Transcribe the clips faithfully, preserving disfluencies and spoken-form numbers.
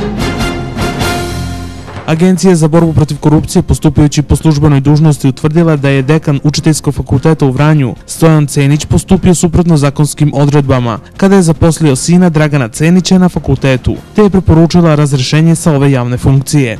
Agencija za borbu protiv korupcije, postupajući po službenoj dužnosti, utvrdila da je dekan Učiteljskog fakulteta u Vranju, Stojan Cenić, postupio suprotno zakonskim odredbama kada je zaposlio sina Dragana Cenića na fakultetu, te je preporučila razrešenje sa ove javne funkcije.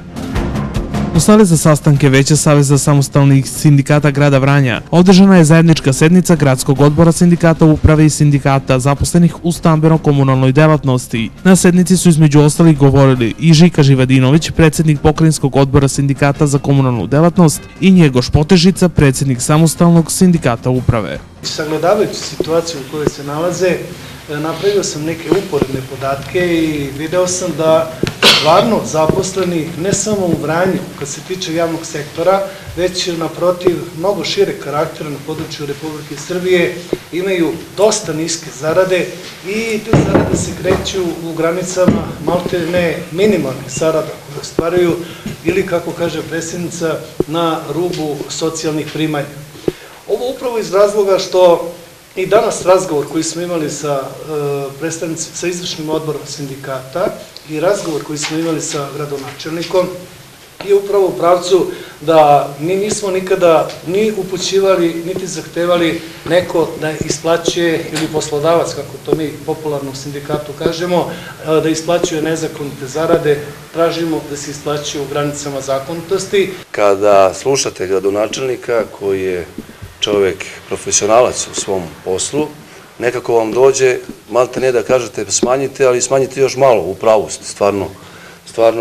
U sali za sastanke Veća Saveza samostalnih sindikata grada Vranja održana je zajednička sednica Gradskog odbora sindikata uprave i sindikata zaposlenih u stambeno-komunalnoj delatnosti. Na sednici su između ostalih govorili i Žika Živadinović, predsjednik Pokrajinskog odbora sindikata za komunalnu delatnost, i Njegoš Potežica, predsjednik samostalnog sindikata uprave. Sagledavajući situaciju u kojoj se nalaze, napravio sam neke uporedne podatke i video sam da stvarno zaposleni ne samo u Vranju, kad se tiče javnog sektora, već naprotiv mnogo šire karaktera na području Republike Srbije, imaju dosta niske zarade i te zarade se kreću u granicama malte ne minimalnih zarada koje ostvaruju ili, kako kaže predsjednica, na rubu socijalnih primanja. Ovo upravo iz razloga što i danas razgovor koji smo imali sa predstavnicima, sa izvršnim odborom sindikata i razgovor koji smo imali sa gradonačelnikom je upravo u pravcu da mi nismo nikada ni upućivali, niti zahtevali neko da isplaćuje, ili poslodavac, kako to mi popularno u sindikatu kažemo, da isplaćuje nezakonite zarade, tražimo da se isplaćuje u granicama zakonitosti. Kada slušate gradonačelnika koji je čovjek profesionalac u svom poslu, nekako vam dođe, malte ne da kažete smanjite, ali smanjite još malo, u pravu ste, stvarno, stvarno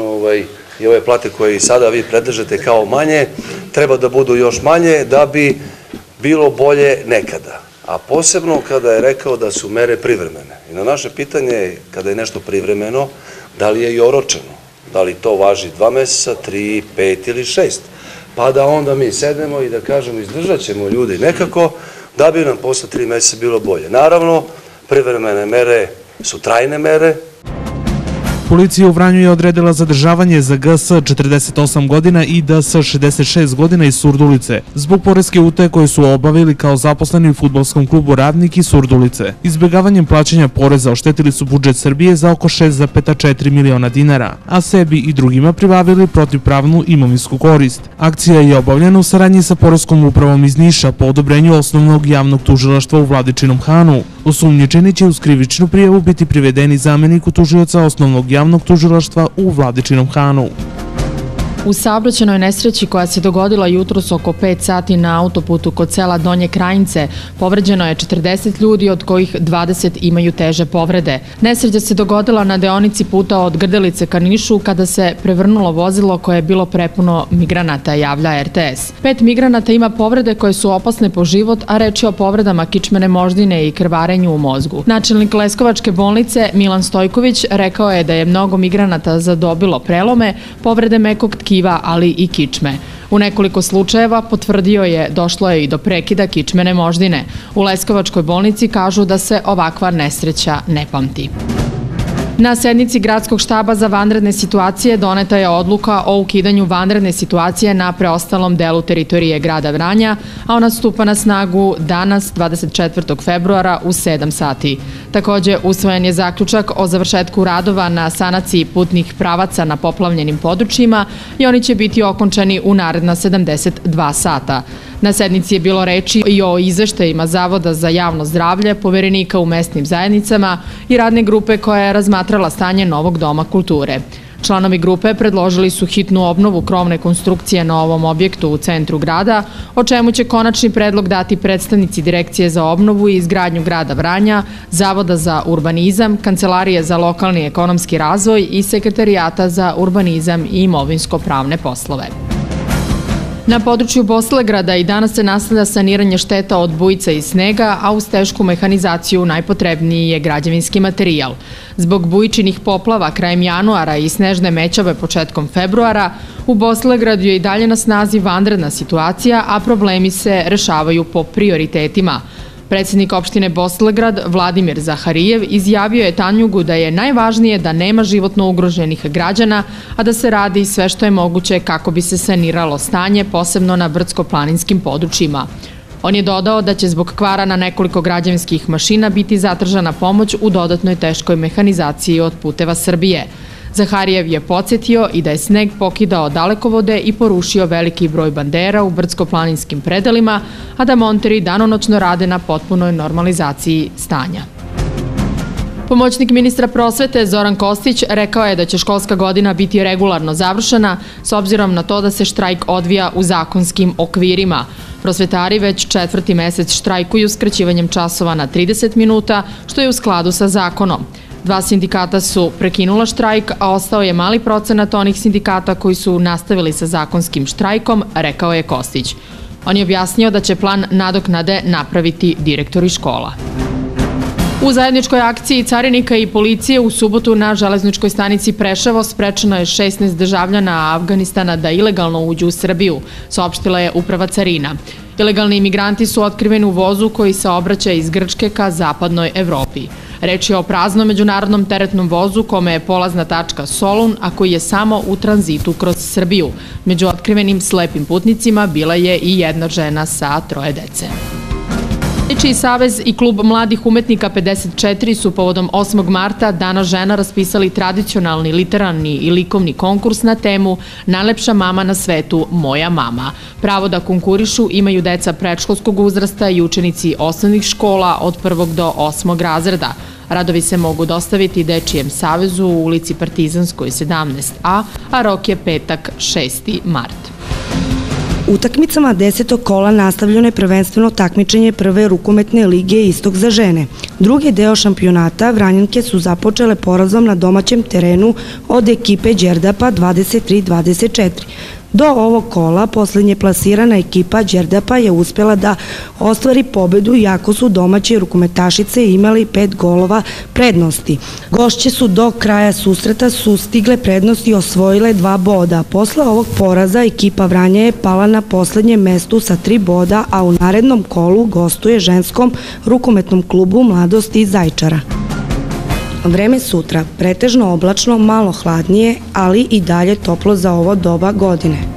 i ove plate koje i sada vi predlažete kao manje, treba da budu još manje da bi bilo bolje nekada. A posebno kada je rekao da su mere privremene. I na naše pitanje, kada je nešto privremeno, da li je i oročeno, da li to važi dva meseca, tri, pet ili šest. Pa da onda mi sednemo i da kažemo izdržat ćemo ljudi nekako da bi nam posle tri meseca bilo bolje. Naravno, privremene mere su trajne mere. Policija u Vranju je odredila zadržavanje za G S četrdeset osam godina i D S šezdeset šest godina iz Surdulice zbog poreske utaje koje su obavili kao zaposleni u fudbalskom klubu Radnik iz Surdulice. Izbjegavanjem plaćanja poreza oštetili su budžet Srbije za oko šest zarez četiri miliona dinara, a sebi i drugima pribavili protivpravnu imovinsku korist. Akcija je obavljena u saradnji sa Poreskom upravom iz Niša po odobrenju osnovnog javnog tužilaštva u Vladičinom Hanu. Osumnjičeni će uz krivičnu prijavu biti privedeni zameniku tužioca osnovnog javnog tužilaštva u Vladičinom Hanu. U saobraćajnoj nesreći koja se dogodila jutros oko pet sati na autoputu kod sela Donje Krajince povređeno je četrdeset ljudi, od kojih dvadeset imaju teže povrede. Nesreća se dogodila na deonici puta od Grdelice ka Nišu kada se prevrnulo vozilo koje je bilo prepuno migranata, javlja R T S. Pet migranata ima povrede koje su opasne po život, a reč je o povredama kičmene moždine i krvarenju u mozgu. Načelnik Leskovačke bolnice Milan Stojković rekao je da je mnogo migranata zadobilo prelome, povrede mekog tkiva, ali i kičme. U nekoliko slučajeva, potvrdio je, došlo je i do prekida kičmene moždine. U Leskovačkoj bolnici kažu da se ovakva nesreća ne pamti. Na sednici Gradskog štaba za vanredne situacije doneta je odluka o ukidanju vanredne situacije na preostalom delu teritorije grada Vranja, a ona stupa na snagu danas, dvadeset četvrtog februara u sedam sati. Također, usvojen je zaključak o završetku radova na sanaciji putnih pravaca na poplavljenim područjima i oni će biti okončani u naredna sedamdeset dva sata. Na sednici je bilo reči i o izveštajima Zavoda za javno zdravlje, poverenika u mesnim zajednicama i radne grupe koja je razmatrala stanje novog doma kulture. Članovi grupe predložili su hitnu obnovu krovne konstrukcije na ovom objektu u centru grada, o čemu će konačni predlog dati predstavnici Direkcije za obnovu i izgradnju grada Vranja, Zavoda za urbanizam, Kancelarije za lokalni ekonomski razvoj i Sekretarijata za urbanizam i imovinsko-pravne poslove. Na području Bosilegrada i danas se nastavlja saniranje šteta od bujica i snega, a uz tešku mehanizaciju najpotrebniji je građevinski materijal. Zbog bujičinih poplava krajem januara i snežne mećave početkom februara, u Bosilegradu je i dalje na snazi vanredna situacija, a problemi se rešavaju po prioritetima. Predsjednik opštine Bosilegrad Vladimir Zaharijev izjavio je Tanjugu da je najvažnije da nema životno ugroženih građana, a da se radi sve što je moguće kako bi se saniralo stanje, posebno na brdsko-planinskim područjima. On je dodao da će zbog kvara na nekoliko građevinskih mašina biti zatražena pomoć u dodatnoj teškoj mehanizaciji od Puteva Srbije. Zaharijev je podsjetio i da je sneg pokidao dalekovode i porušio veliki broj bandera u brdsko-planinskim predelima, a da monteri danonoćno rade na potpunoj normalizaciji stanja. Pomoćnik ministra prosvete Zoran Kostić rekao je da će školska godina biti regularno završena s obzirom na to da se štrajk odvija u zakonskim okvirima. Prosvetari već četvrti mesec štrajkuju skraćivanjem časova na trideset minuta, što je u skladu sa zakonom. Dva sindikata su prekinula štrajk, a ostao je mali procenat onih sindikata koji su nastavili sa zakonskim štrajkom, rekao je Kostić. On je objasnio da će plan nadoknade napraviti direktori škola. U zajedničkoj akciji carinika i policije u subotu na železničkoj stanici Preševo sprečeno je šesnaest državljana Avganistana da ilegalno uđu u Srbiju, saopštila je Uprava carina. Ilegalni imigranti su otkriveni u vozu koji se obraća iz Grčke ka zapadnoj Evropi. Reč je o praznom međunarodnom teretnom vozu kome je polazna tačka Solun, a koji je samo u tranzitu kroz Srbiju. Među otkrivenim slepim putnicima bila je i jedna žena sa troje dece. Dečiji savez i klub mladih umetnika pedeset četiri su povodom osmog marta, Dana žena, raspisali tradicionalni literarni i likovni konkurs na temu Najlepša mama na svetu, moja mama. Pravo da konkurišu imaju deca predškolskog uzrasta i učenici osnovnih škola od prvog do osmog razreda. Radovi se mogu dostaviti Dečijem savezu u ulici Partizanskoj sedamnaest a, a rok je petak šesti mart. Utakmicama desetog kola nastavljeno je prvenstveno takmičenje prve rukometne lige Istok za žene. Drugi deo šampionata Vranjanke su započele porazom na domaćem terenu od ekipe Đerdapa dvadeset tri dvadeset četiri. Do ovog kola poslednje plasirana ekipa Đerdapa je uspjela da ostvari pobedu iako su domaće rukometašice imali pet golova prednosti. Gošće su do kraja susreta su stigle prednosti i osvojile dva boda. Posle ovog poraza ekipa Vranja je pala na poslednjem mestu sa tri boda, a u narednom kolu gostuje ženskom rukometnom klubu Mladost iz Zaječara. Vreme sutra, pretežno oblačno, malo hladnije, ali i dalje toplo za ovo doba godine.